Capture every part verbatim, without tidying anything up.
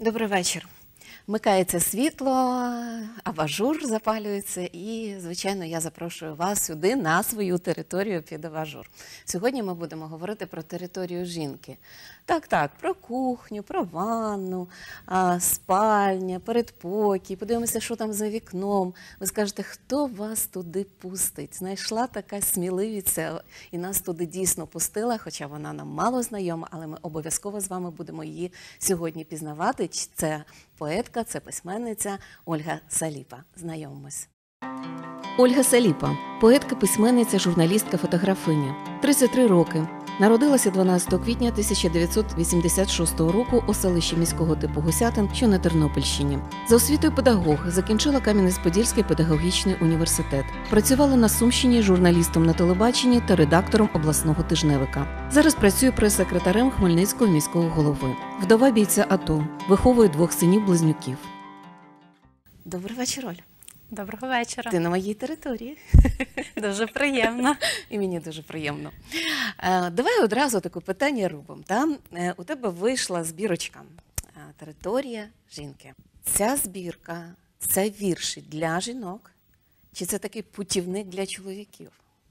Добрий вечір. Вмикається світло, абажур запалюється і, звичайно, я запрошую вас сюди, на свою територію під абажур. Сьогодні ми будемо говорити про територію жінки. Так-так, про кухню, про ванну, спальня, передпокій, подивимося, що там за вікном. Ви скажете, хто вас туди пустить? Знайшла така сміливість і нас туди дійсно пустила, хоча вона нам мало знайома, але ми обов'язково з вами будемо її сьогодні пізнавати. Це поетка, це письменниця Ольга Саліпа. Знайомимось. Ольга Саліпа – поетка, письменниця, журналістка, фотографиня. тридцять три роки. Народилася дванадцятого квітня тисяча дев'ятсот вісімдесят шостого року у селищі міського типу Гусятин, що на Тернопільщині. За освітою педагог, закінчила Кам'янець-Подільський педагогічний університет. Працювала на Сумщині журналістом на телебаченні та редактором обласного тижневика. Зараз працює прес-секретарем Хмельницького міського голови. Вдова бійця АТО. Виховує двох синів-близнюків. Добрий вечір, Оль. Доброго вечора. Ти на моїй території. Дуже приємно. І мені дуже приємно. Давай одразу таке питання робимо. Там у тебе вийшла збірочка «Територія жінки». Ця збірка – це вірші для жінок? Чи це такий путівник для чоловіків?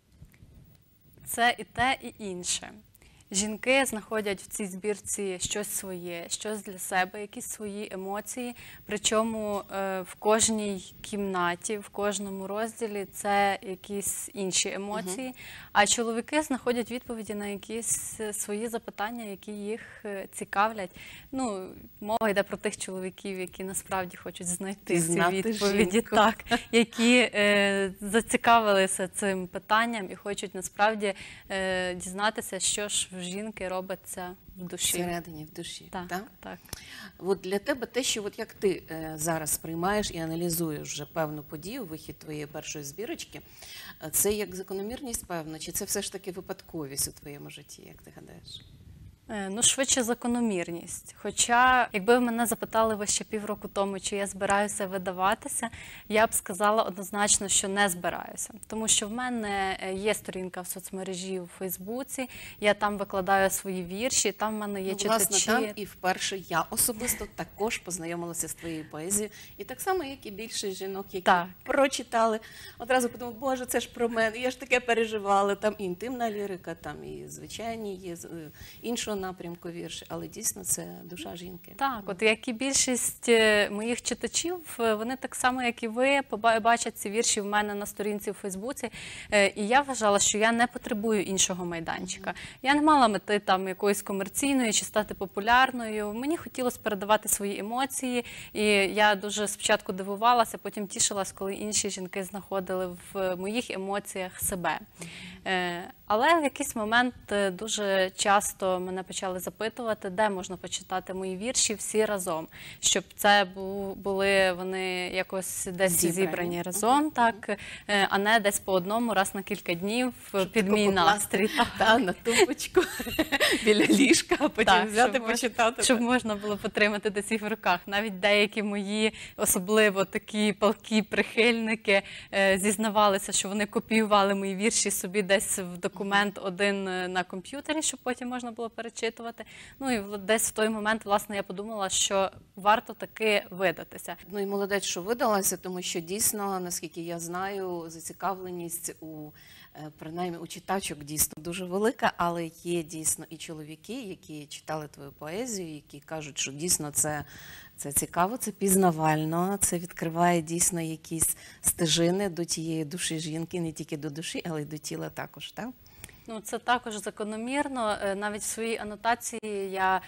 Це і те, і інше. Жінки знаходять в цій збірці щось своє, щось для себе, якісь свої емоції. Причому в кожній кімнаті, в кожному розділі це якісь інші емоції. Угу. А чоловіки знаходять відповіді на якісь свої запитання, які їх цікавлять. Ну, мова йде про тих чоловіків, які насправді хочуть знайти ці відповіді, так, які е, зацікавилися цим питанням і хочуть насправді е, дізнатися, що ж в жінки робиться в душі. Всередині, в душі. Так, так? так. От для тебе те, що от як ти е, зараз сприймаєш і аналізуєш вже певну подію, вихід твоєї першої збірочки, це як закономірність, певно, чи це все ж таки випадковість у твоєму житті, як ти гадаєш? Ну, швидше закономірність. Хоча, якби ви мене запитали ви ще півроку тому, чи я збираюся видаватися, я б сказала однозначно, що не збираюся. Тому що в мене є сторінка в соцмережі у Фейсбуці, я там викладаю свої вірші, там в мене є ну, читачі. Власне, там і вперше я особисто також познайомилася з твоєю поезією. І так само, як і більшість жінок, які так. прочитали, одразу подумали, боже, це ж про мене, я ж таке переживала, там і інтимна лірика, там і звичайні є, іншого напрямку вірші, але дійсно це душа жінки. Так, от як і більшість моїх читачів, вони так само, як і ви, бачать ці вірші в мене на сторінці у Фейсбуці, і я вважала, що я не потребую іншого майданчика. Mm-hmm. Я не мала мети там якоїсь комерційної чи стати популярною. Мені хотілося передавати свої емоції, і я дуже спочатку дивувалася, потім тішилась, коли інші жінки знаходили в моїх емоціях себе. Mm-hmm. Але в якийсь момент дуже часто мене почали запитувати, де можна почитати мої вірші всі разом, щоб це були вони якось десь зібрані, зібрані разом, uh-huh. так, а не десь по одному, раз на кілька днів щоб під мій настрій. Так, на тумбочку, біля ліжка, а потім так, взяти, щоб почитати. Щоб можна було потримати десь їх в руках. Навіть деякі мої, особливо такі палкі прихильники, зізнавалися, що вони копіювали мої вірші собі десь в документ один на комп'ютері, щоб потім можна було перечитувати. Ну і десь в той момент, власне, я подумала, що варто таки видатися. Ну і молодець, що видалася, тому що дійсно, наскільки я знаю, зацікавленість у, принаймні, у читачок дійсно дуже велика, але є дійсно і чоловіки, які читали твою поезію, які кажуть, що дійсно це, це цікаво, це пізнавально, це відкриває дійсно якісь стежини до тієї душі жінки, не тільки до душі, але й до тіла також, так? Ну, це також закономірно. Навіть в своїй анотації я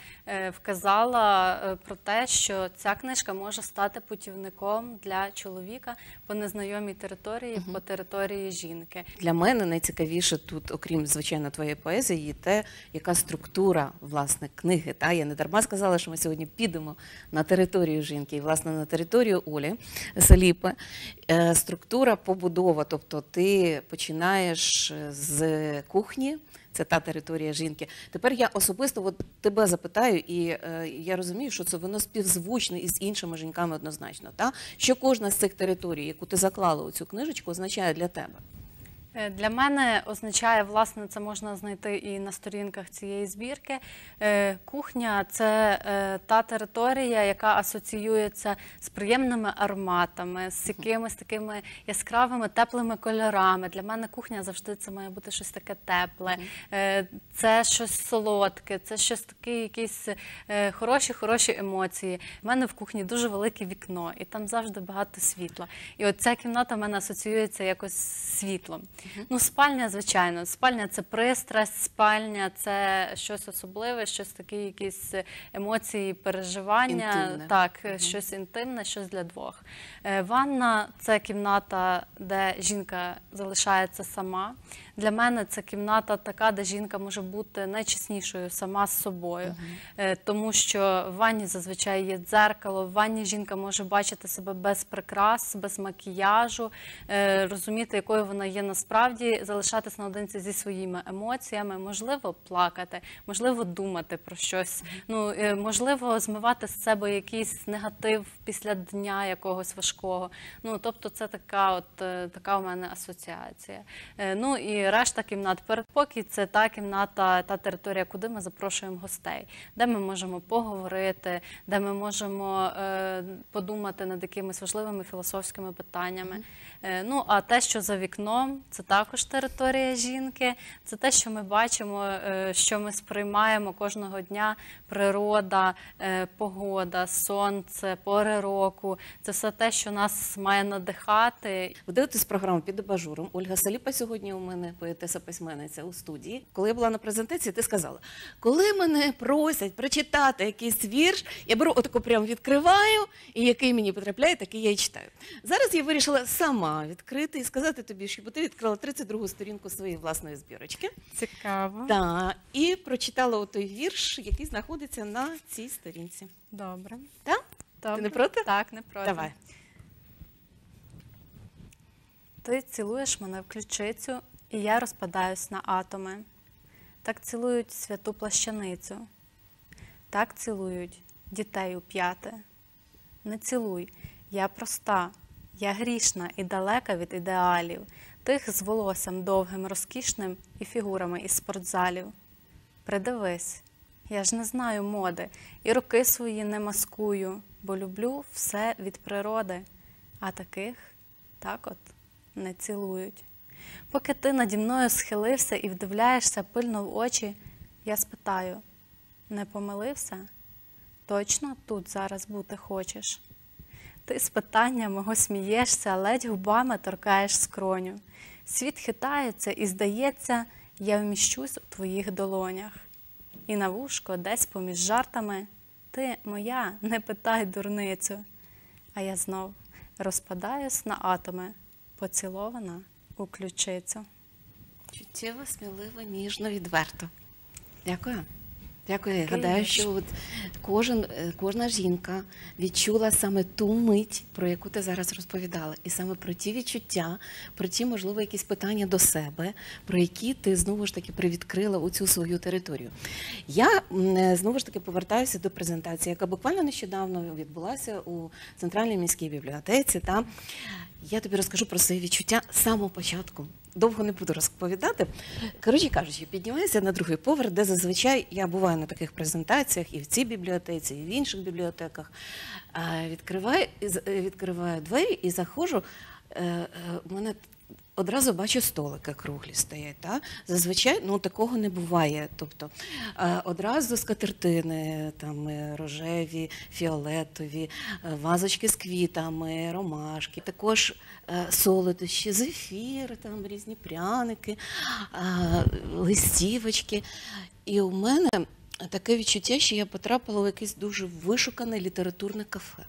вказала про те, що ця книжка може стати путівником для чоловіка по незнайомій території, угу. по території жінки. Для мене найцікавіше тут, окрім, звичайно, твоєї поезії, є те, яка структура, власне, книги. Та? Я не дарма сказала, що ми сьогодні підемо на територію жінки, і, власне, на територію Олі Саліпи. Структура побудова, тобто ти починаєш з кухні, це та територія жінки. Тепер я особисто от тебе запитаю, і е, я розумію, що це воно співзвучне із іншими жінками однозначно. Та? Що кожна з цих територій, яку ти заклала у цю книжечку, означає для тебе? Е, Для мене означає, власне, це можна знайти і на сторінках цієї збірки. Е, Кухня – це е, та територія, яка асоціюється з приємними ароматами, з якимись такими яскравими, теплими кольорами. Для мене кухня завжди це має бути щось таке тепле, е, це щось солодке, це щось таке, якісь е, хороші-хороші емоції. У мене в кухні дуже велике вікно, і там завжди багато світла. І от ця кімната в мене асоціюється якось з світлом. Ну, спальня, звичайно. Спальня – це пристрасть, спальня – це щось особливе, щось такі якісь емоції, переживання. Інтимне. Так, Мгм. щось інтимне, щось для двох. Е, Ванна – це кімната, де жінка залишається сама. Для мене це кімната така, де жінка може бути найчеснішою сама з собою. Е, Тому що в ванні зазвичай є дзеркало, в ванні жінка може бачити себе без прикрас, без макіяжу, е, розуміти, якою вона є насправді, залишатись наодинці зі своїми емоціями, можливо, плакати, можливо, думати про щось, ну, е, можливо, змивати з себе якийсь негатив після дня якогось важкого. Ну, тобто це така от е, така у мене асоціація. Е, Ну і решта кімнат, передпокій – це та кімната, та територія, куди ми запрошуємо гостей, де ми можемо поговорити, де ми можемо е, подумати над якимись важливими філософськими питаннями. Е, Ну, а те, що за вікном, це також територія жінки, це те, що ми бачимо, е, що ми сприймаємо кожного дня: природа, е, погода, сонце, пори року. Це все те, що нас має надихати. Ви дивитесь програму «Під абажуром». Ольга Саліпа сьогодні у мене, поетеса-письменниця, у студії. Коли я була на презентації, ти сказала, коли мене просять прочитати якийсь вірш, я беру отако прямо відкриваю, і який мені потрапляє, такий я і читаю. Зараз я вирішила сама відкрити і сказати тобі, щоб ти відкрила тридцять другу сторінку своєї власної збірочки. Цікаво. Так, і прочитала той вірш, який знаходиться на цій сторінці. Добре. Так? Добре. Ти не проти? Так, не проти. Давай. Ти цілуєш мене в ключицю, і я розпадаюсь на атоми. Так цілують святу плащаницю. Так цілують дітей у п'яте. Не цілуй, я проста, я грішна і далека від ідеалів, тих з волоссям довгим, розкішним і фігурами із спортзалів. Придивись, я ж не знаю моди, і руки свої не маскую, бо люблю все від природи, а таких так от не цілують. Поки ти наді мною схилився і вдивляєшся пильно в очі, я спитаю: не помилився? Точно тут зараз бути хочеш? Ти з питання мого смієшся, ледь губами торкаєш скроню. Світ хитається і, здається, я вміщусь у твоїх долонях. І на вушко десь поміж жартами: ти моя, не питай дурницю. А я знов розпадаюсь на атоми, поцілована у ключицю. Чуттєво, сміливо, ніжно, відверто. Дякую. Дякую. Я Такий гадаю, вірш. що от кожен, е, кожна жінка відчула саме ту мить, про яку ти зараз розповідала. І саме про ті відчуття, про ті, можливо, якісь питання до себе, про які ти, знову ж таки, привідкрила у цю свою територію. Я, м, е, знову ж таки, повертаюся до презентації, яка буквально нещодавно відбулася у Центральній міській бібліотеці. Та я тобі розкажу про свої відчуття з самого початку. Довго не буду розповідати. Коротше кажучи, піднімаюся на другий поверх, де зазвичай я буваю на таких презентаціях і в цій бібліотеці, і в інших бібліотеках. А, Відкриваю, і з- е, відкриваю двері і заходжу. е, е, У мене одразу бачу столики круглі стоять. Та? Зазвичай ну, такого не буває. Тобто е, одразу скатертини, там, е, рожеві, фіолетові, е, вазочки з квітами, ромашки, також е, солодощі, зефір, там, різні пряники, е, листівочки. І у мене таке відчуття, що я потрапила в якесь дуже вишукане літературне кафе.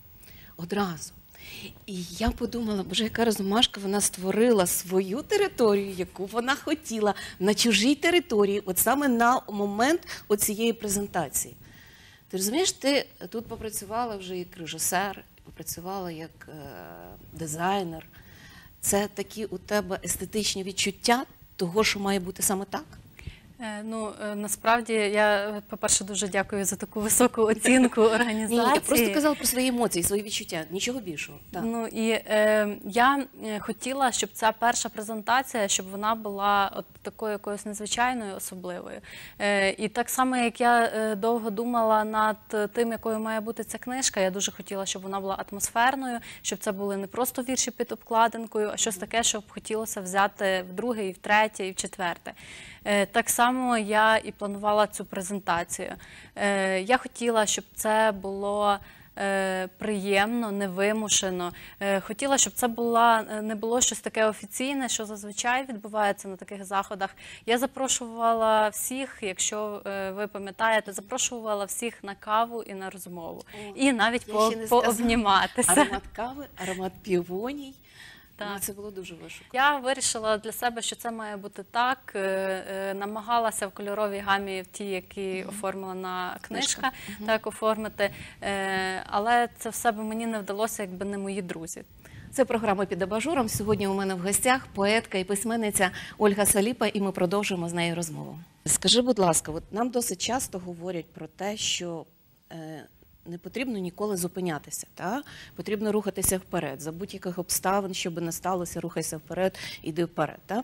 Одразу. І я подумала, боже, яка розумашка, вона створила свою територію, яку вона хотіла, на чужій території, от саме на момент оцієї презентації. Ти розумієш, ти тут попрацювала вже як режисер, попрацювала як е, дизайнер. Це такі у тебе естетичні відчуття того, що має бути саме так? Е, Ну, е, насправді, я, е, по-перше, дуже дякую за таку високу оцінку організації. Ні, я просто казала про свої емоції, свої відчуття, нічого більшого. Так. Ну і е, я е, хотіла, щоб ця перша презентація, щоб вона була от такою якоюсь незвичайною, особливою. Е, і так само, як я е, довго думала над тим, якою має бути ця книжка, я дуже хотіла, щоб вона була атмосферною, щоб це були не просто вірші під обкладинкою, а щось таке, щоб хотілося взяти в друге, і в третє, і в четверте. Е, так само я і планувала цю презентацію. Е, я хотіла, щоб це було е, приємно, невимушено. Е, хотіла, щоб це була, не було щось таке офіційне, що зазвичай відбувається на таких заходах. Я запрошувала всіх, якщо е, ви пам'ятаєте, запрошувала всіх на каву і на розмову. О, і навіть я по, ще не сказала. пообніматися. Аромат кави, аромат півоній. Так. Ну, це було дуже вишукано. Я вирішила для себе, що це має бути так. Е, е, Намагалася в кольоровій гамі, в тій, які оформлена книжка, так оформити. Е, Але це все б мені не вдалося, якби не мої друзі. Це програма «Під абажуром». Сьогодні у мене в гостях поетка і письменниця Ольга Саліпа, і ми продовжуємо з нею розмову. Скажи, будь ласка, от нам досить часто говорять про те, що е, не потрібно ніколи зупинятися, та? Потрібно рухатися вперед. За будь-яких обставин, що би не сталося, рухайся вперед, іди вперед. Та?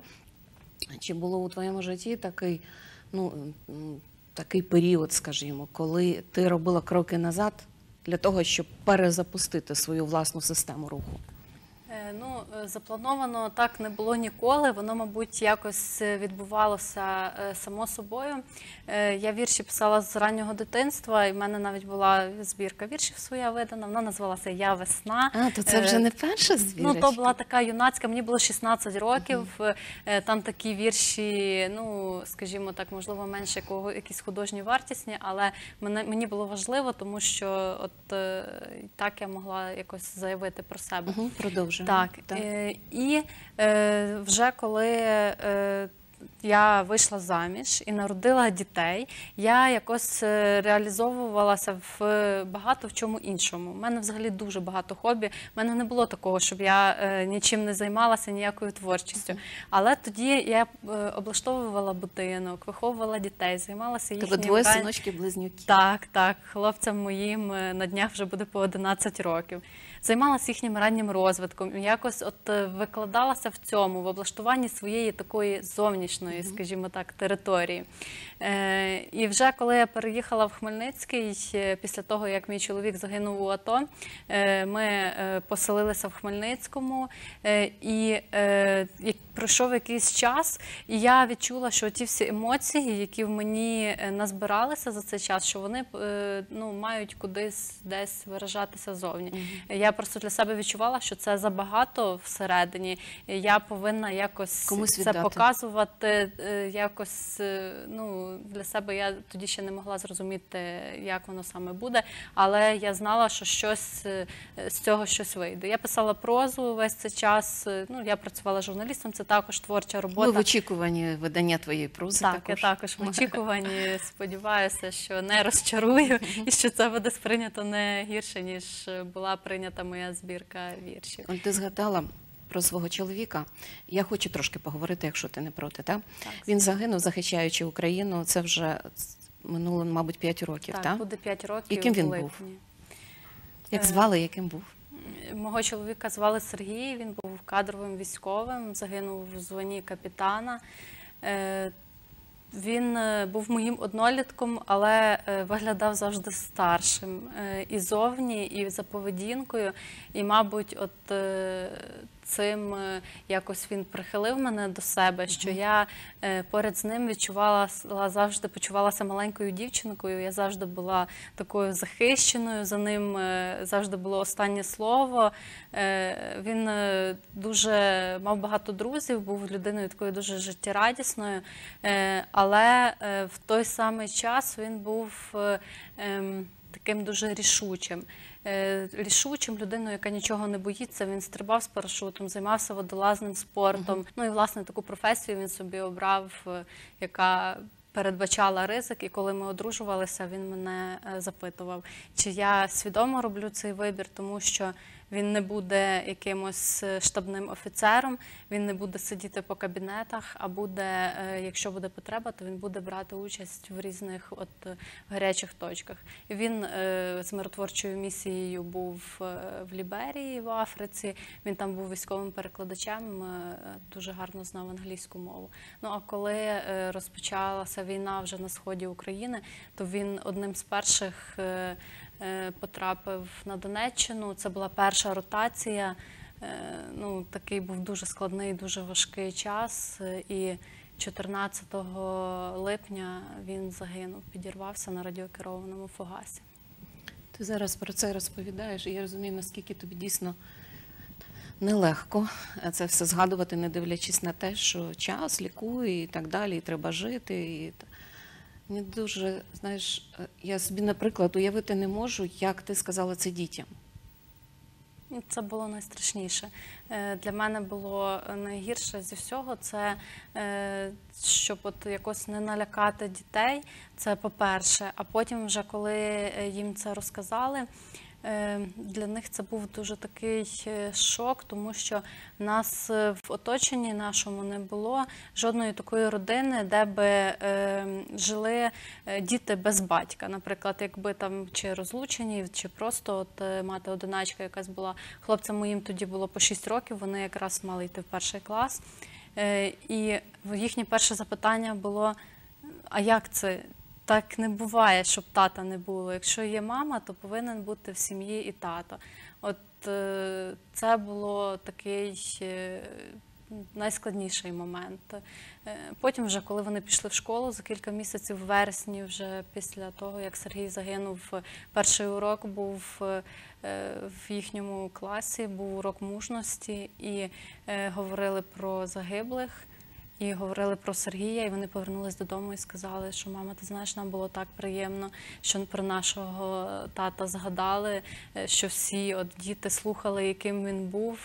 Чи було у твоєму житті такий, ну, м, такий період, скажімо, коли ти робила кроки назад для того, щоб перезапустити свою власну систему руху? Е, Ну, е, заплановано так не було ніколи. Воно, мабуть, якось відбувалося е, само собою. Е, Я вірші писала з раннього дитинства, і в мене навіть була збірка віршів своя видана. Вона називалася «Я весна». А, то це вже Е, не перша збірочка? Ну, то була така юнацька, мені було шістнадцять років, е, там такі вірші, ну, скажімо так, можливо, менше якого, якісь художні вартісні, але мене, мені було важливо, тому що от е, так я могла якось заявити про себе. Угу, продовжуємо. Так, Так. е, і е, вже коли е, я вийшла заміж і народила дітей, я якось е, реалізовувалася в багато в чому іншому. У мене взагалі дуже багато хобі. У мене не було такого, щоб я е, нічим не займалася, ніякою творчістю. Але тоді я е, облаштовувала будинок, виховувала дітей, займалася Тебе їхнім... двоє ран- синочків-близнюків. Так, так. Хлопцям моїм е, на днях вже буде по одинадцять років. Займалася їхнім раннім розвитком, і якось от е, викладалася в цьому, в облаштуванні своєї такої зовнішньої, скажімо так, території. Е, І вже коли я переїхала в Хмельницький, е, після того, як мій чоловік загинув у АТО, е, ми е, поселилися в Хмельницькому, е, і е, як пройшов якийсь час, і я відчула, що ті всі емоції, які в мені е, назбиралися за цей час, що вони е, ну, мають кудись десь виражатися зовні. Я просто для себе відчувала, що це забагато всередині. і Я повинна якось Комусь це віддати. показувати, е, якось, е, ну, для себе я тоді ще не могла зрозуміти, як воно саме буде, але я знала, що щось е, з цього щось вийде. Я писала прозу весь цей час, е, ну, я працювала журналістом, це також творча робота. Ми в очікуванні видання твоєї прози Так, також. я також в очікуванні, сподіваюся, що не розчарую і що це буде сприйнято не гірше, ніж була прийнята моя збірка віршів. Оль, ти згадала про свого чоловіка. Я хочу трошки поговорити, якщо ти не проти. Так? Так. Він загинув, захищаючи Україну. Це вже минуло, мабуть, п'ять років. Так, Так? буде п'ять років. Яким він у був? липні. Як Е, звали, яким був? Мого чоловіка звали Сергій, він був кадровим військовим, загинув в званні капітана. Е, Він е, був моїм однолітком, але е, виглядав завжди старшим е, і зовні, і за поведінкою. І, мабуть, от е, цим е, якось він прихилив мене до себе, що я е, поряд з ним відчувала, завжди почувалася маленькою дівчинкою. Я завжди була такою захищеною, за ним е, завжди було останнє слово. Е, Він е, дуже мав багато друзів, був людиною такою дуже життєрадісною, е, але е, в той самий час він був е, ем, таким дуже рішучим. Е, Рішучим, людиною, яка нічого не боїться. Він стрибав з парашутом, займався водолазним спортом. Uh-huh. Ну і, власне, таку професію він собі обрав, е, яка передбачала ризик. І коли ми одружувалися, він мене е, запитував, чи я свідомо роблю цей вибір, тому що він не буде якимось штабним офіцером, він не буде сидіти по кабінетах, а буде, якщо буде потреба, то він буде брати участь в різних от гарячих точках. І він з миротворчою місією був в Ліберії, в Африці, він там був військовим перекладачем, дуже гарно знав англійську мову. Ну а коли розпочалася війна вже на сході України, то він одним з перших потрапив на Донеччину. Це була перша ротація. Ну, такий був дуже складний, дуже важкий час. І чотирнадцятого липня він загинув, підірвався на радіокерованому фугасі. Ти зараз про це розповідаєш, і я розумію, наскільки тобі дійсно нелегко це все згадувати, не дивлячись на те, що час лікує і так далі, і треба жити. І... Мені дуже, знаєш, я собі, наприклад, уявити не можу, як ти сказала це дітям. Це було найстрашніше. Для мене було найгірше зі всього, це щоб от якось не налякати дітей, це по-перше. А потім вже, коли їм це розказали, для них це був дуже такий шок, тому що в нас в оточенні нашому не було жодної такої родини, де би е, жили діти без батька. Наприклад, якби там чи розлучені, чи просто от мати-одиначка якась була. Хлопцям моїм тоді було по шість років, вони якраз мали йти в перший клас. Е, і їхнє перше запитання було, а як це? Так не буває, щоб тата не було. Якщо є мама, то повинен бути в сім'ї і тато. От е, це було такий е, найскладніший момент. Е, потім вже, коли вони пішли в школу, за кілька місяців, в вересні, вже після того, як Сергій загинув, перший урок був е, в їхньому класі, був урок мужності, і е, говорили про загиблих. І говорили про Сергія, і вони повернулись додому і сказали, що мама, ти знаєш, нам було так приємно, що про нашого тата згадали, що всі от діти слухали, яким він був.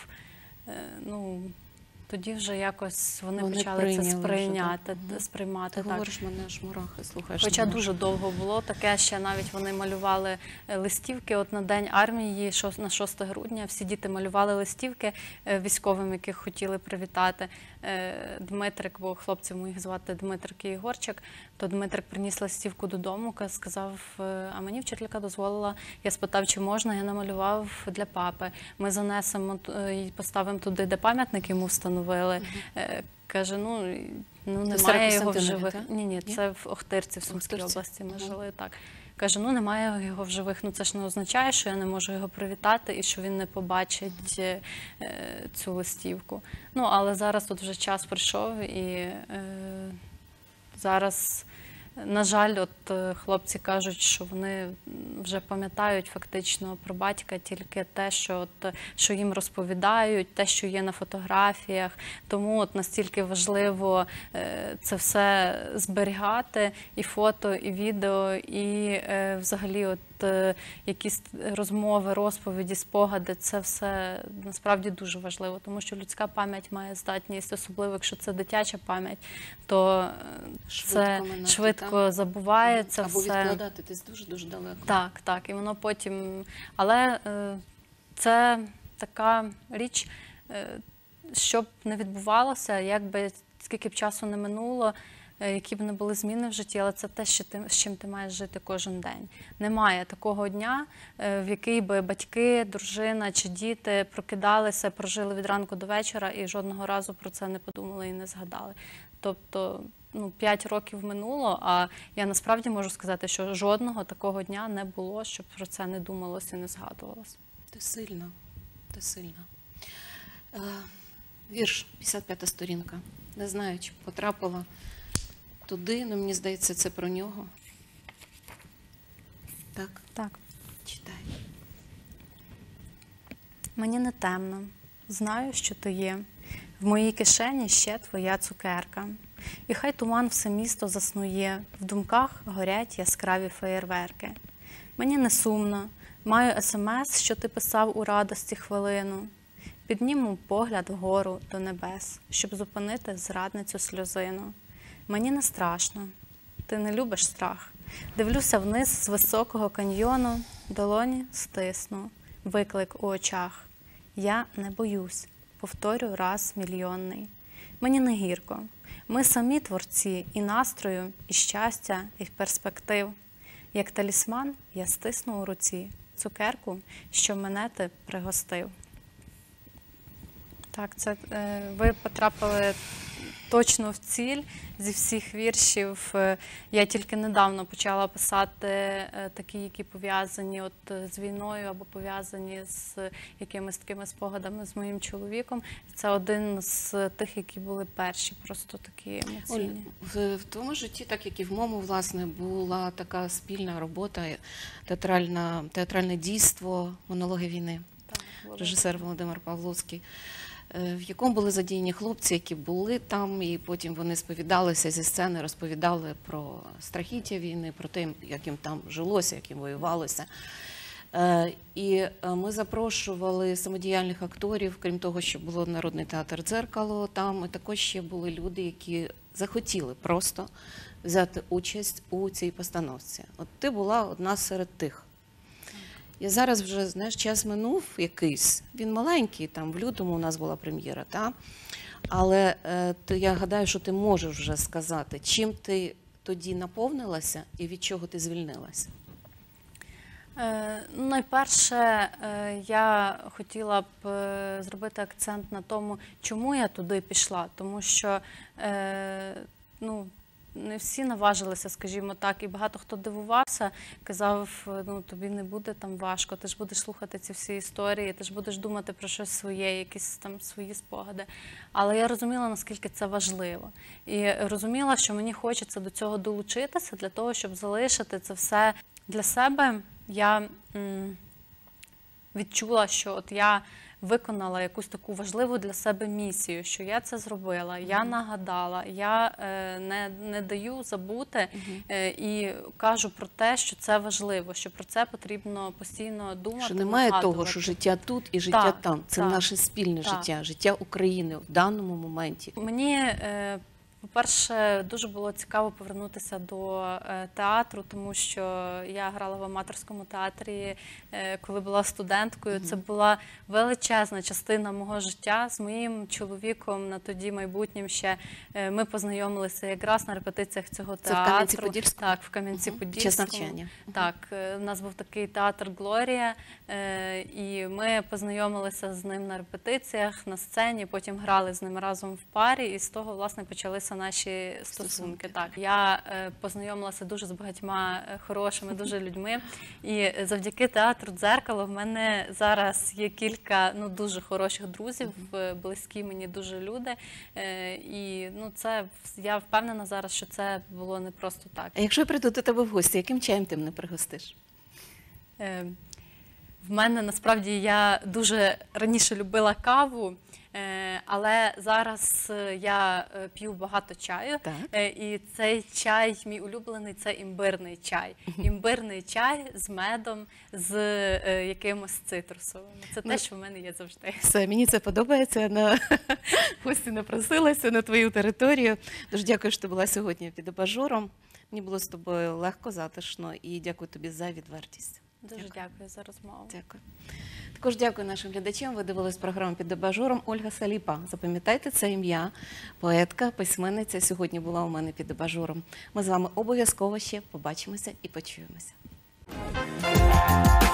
Ну, тоді вже якось вони, вони почали це сприйняти, вже, сприймати. Ти так. говориш, мене аж мурахи, слухаєш. Хоча дуже довго було таке, ще навіть вони малювали листівки. От на День армії, на шосте грудня, всі діти малювали листівки військовим, яких хотіли привітати. Дмитрик, бо хлопців моїх звати Дмитрик і Ігорчик, то Дмитрик приніс листівку додому, сказав, а мені вчителька дозволила, я спитав, чи можна, я намалював для папи. Ми занесемо і поставимо туди, де пам'ятник йому встановили. Uh-huh. Каже, ну, ну немає його в живих. Ні, ні, це в Охтирці, в Сумській Охтирці. області ми uh-huh. жили, так. Каже, ну немає його в живих, ну це ж не означає, що я не можу його привітати і що він не побачить е, цю листівку. Ну, але зараз тут вже час прийшов і е, зараз, на жаль, от хлопці кажуть, що вони вже пам'ятають фактично про батька тільки те, що, от, що їм розповідають, те, що є на фотографіях. Тому от настільки важливо е, це все зберігати, і фото, і відео, і е, взагалі от, е, якісь розмови, розповіді, спогади. Це все насправді дуже важливо, тому що людська пам'ять має здатність, особливо якщо це дитяча пам'ять, то це швидко, швидко забувається. Або все. відкладати десь дуже-дуже далеко. Так, так, і воно потім... Але е, це така річ, е, щоб не відбувалося, як би, скільки б часу не минуло, е, які б не були зміни в житті, але це те, що ти, з чим ти маєш жити кожен день. Немає такого дня, е, в який би батьки, дружина чи діти прокидалися, прожили від ранку до вечора і жодного разу про це не подумали і не згадали. Тобто, ну, п'ять років минуло, а я насправді можу сказати, що жодного такого дня не було, щоб про це не думалося і не згадувалося. Ти сильна, ти сильна. Е, вірш, п'ятдесят п'ята сторінка. Не знаю, чи потрапила туди, але мені здається, це про нього. Так? Так. Читай. Мені не темно. Знаю, що ти є. В моїй кишені ще твоя цукерка. І хай туман все місто заснує, в думках горять яскраві феєрверки. Мені не сумно, маю есемес, що ти писав у радості хвилину. Підніму погляд вгору до небес, щоб зупинити зрадницю сльозину. Мені не страшно, ти не любиш страх. Дивлюся вниз з високого каньйону, долоні стисну, виклик у очах. я не боюсь, повторю раз мільйонний. Мені не гірко. Ми самі творці і настрою, і щастя, і перспектив. Як талісман я стисну у руці цукерку, що мене ти пригостив. Так, це е, ви потрапили точно в ціль зі всіх віршів. Е, Я тільки недавно почала писати е, такі, які пов'язані от з війною або пов'язані з якимись такими спогадами з моїм чоловіком. Це один з тих, які були перші, просто такі емоційні. В, в тому житті, так як і в моєму, власне, була така спільна робота, театральна, театральне дійство «Монологи війни», режисер Володимир Павловський, в якому були задіяні хлопці, які були там, і потім вони сповідалися зі сцени, розповідали про страхіття війни, про те, як їм там жилося, як їм воювалося. І ми запрошували самодіяльних акторів, крім того, що було Народний театр «Дзеркало», там і також ще були люди, які захотіли просто взяти участь у цій постановці. От ти була одна серед тих. І зараз вже, знаєш, час минув якийсь, він маленький, там в лютому у нас була прем'єра, та? Але е, то я гадаю, що ти можеш вже сказати, чим ти тоді наповнилася і від чого ти звільнилася? Е, найперше, е, я хотіла б е, зробити акцент на тому, чому я туди пішла, тому що, е, ну, не всі наважилися, скажімо так, і багато хто дивувався, казав, ну тобі не буде там важко, ти ж будеш слухати ці всі історії, ти ж будеш думати про щось своє, якісь там свої спогади. Але я розуміла, наскільки це важливо. І розуміла, що мені хочеться до цього долучитися, для того, щоб залишити це все для себе. Я м, відчула, що от я виконала якусь таку важливу для себе місію, що я це зробила, mm-hmm. я нагадала, я е, не, не даю забути mm-hmm. е, і кажу про те, що це важливо, що про це потрібно постійно думати. Що немає нагадувати. Того, що життя тут і життя так, там. Це так, наше спільне так. життя, життя України в даному моменті. Мені е, по-перше, дуже було цікаво повернутися до е, театру, тому що я грала в аматорському театрі, е, коли була студенткою. Mm-hmm. Це була величезна частина мого життя. З моїм чоловіком на тоді майбутнім ще е, ми познайомилися якраз на репетиціях цього театру. Це в Кам'янці-Подільському? Так, в Кам'янці-Подільському. Час навчання. Так, е, у нас був такий театр «Глорія», е, і ми познайомилися з ним на репетиціях, на сцені, потім грали з ним разом в парі, і з того, власне, почалися наші стосунки. стосунки. Так, я е, познайомилася дуже з багатьма хорошими дуже людьми, і завдяки театру «Дзеркало» в мене зараз є кілька ну дуже хороших друзів, mm-hmm. близькі мені дуже люди, е, і ну це я впевнена зараз, що це було не просто так. А якщо я прийду до тебе в гості, яким чаєм ти мене пригостиш? Е, в мене насправді я дуже раніше любила каву. Але зараз я п'ю багато чаю, так. І цей чай, мій улюблений, це імбирний чай. Імбирний чай з медом, з якимось цитрусовим. Це ну, те, що в мене є завжди. Все, мені це подобається. На гості напросилася на твою територію. Дуже дякую, що ти була сьогодні під абажуром. Мені було з тобою легко, затишно і дякую тобі за відвертість. Дуже дякую, дякую за розмову. Дякую. Також дякую нашим глядачам. Ви дивились програму «Під абажуром». Ольга Саліпа. Запам'ятайте це ім'я. Поетка, письменниця сьогодні була у мене під абажуром. Ми з вами обов'язково ще побачимося і почуємося.